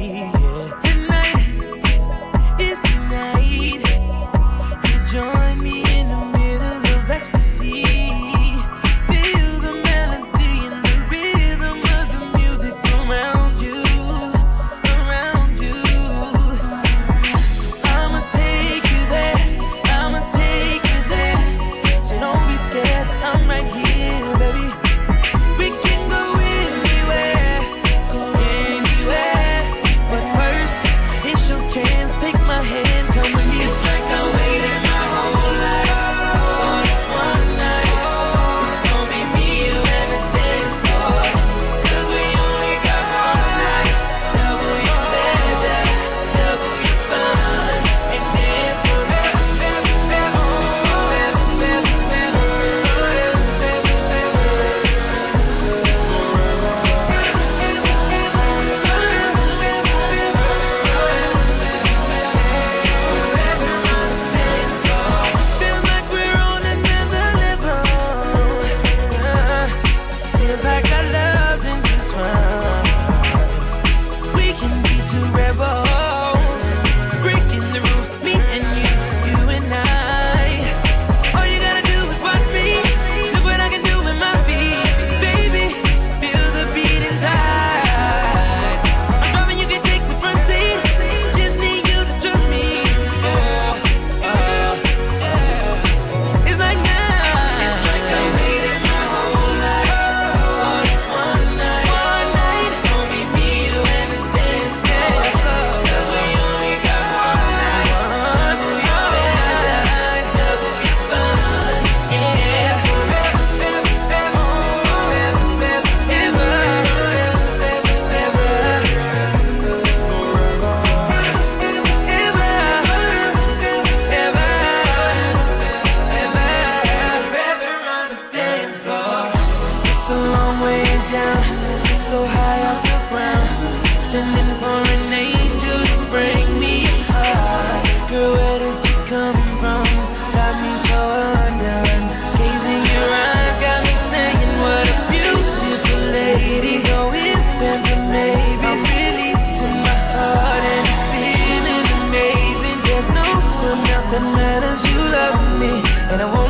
Yeah. Tonight is the night. You join me in the middle of ecstasy. Feel the melody and the rhythm of the music around you, around you. I'ma take you there, I'ma take you there. So don't be scared, I'm right here, baby. We can go anywhere, anywhere. But first, it's your chance. Take my hand, come with me. It's like I waited my whole life for this one night. It's gonna be me, you, and the dance floor. 'Cause we only got one night. Double your pleasure, double your fun, and dance forever. Feels like we're on another level. Feels like our love's intertwined. We can be two rebels, breaking the rules, me and you and I. All you gotta do is watch me. Look what I can do with my feet, baby. Feel the beat inside. I'm driving, you can take the front seat. Just need you to trust me. It's like I waited my whole life for this one night. It's gonna be me, you, and the dance floor. 'Cause we only got one night. Double your pleasure, double your fun. Yeah, forever, it's a long way down, it's so high off the ground. Sending for an angel to bring me high. Girl, where did you come from? Got me so undone. Gazing your eyes got me saying, what a beautiful lady. No ifs, ands, or maybes. I'm releasing my heart and it's feeling amazing. There's no one else that matters. You love me, and I want